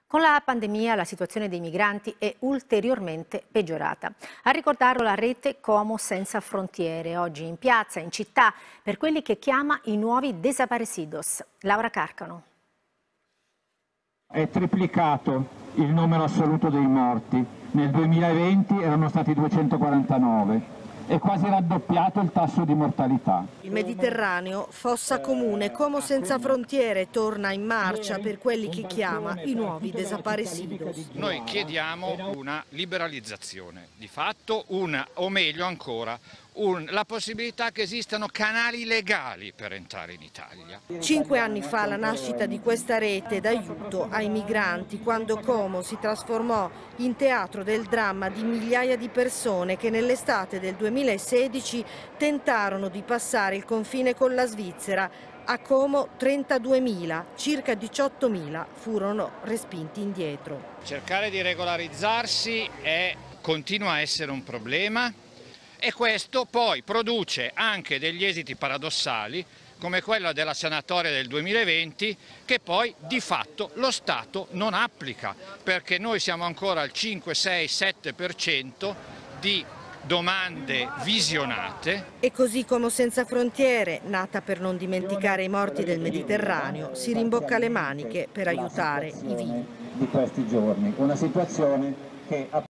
Con la pandemia la situazione dei migranti è ulteriormente peggiorata. A ricordarlo la rete Como Senza Frontiere, oggi in piazza, in città, per quelli che chiama i nuovi desaparecidos. Laura Carcano. È triplicato il numero assoluto dei morti. Nel 2020 erano stati 249. È quasi raddoppiato il tasso di mortalità. Il Mediterraneo, fossa comune, Como Senza Frontiere torna in marcia per quelli che chiama i nuovi desaparecidos. Noi chiediamo una liberalizzazione, di fatto o meglio ancora, la possibilità che esistano canali legali per entrare in Italia. 5 anni fa la nascita di questa rete d'aiuto ai migranti, quando Como si trasformò in teatro del dramma di migliaia di persone che nell'estate del 2016 tentarono di passare il confine con la Svizzera. A Como 32.000, circa 18.000 furono respinti indietro. Cercare di regolarizzarsi continua a essere un problema. E questo poi produce anche degli esiti paradossali, come quello della sanatoria del 2020, che poi di fatto lo Stato non applica, perché noi siamo ancora al 5, 6, 7% di domande visionate. E così Como Senza Frontiere, nata per non dimenticare i morti del Mediterraneo, si rimbocca le maniche per aiutare i vivi. Di questi giorni, una situazione che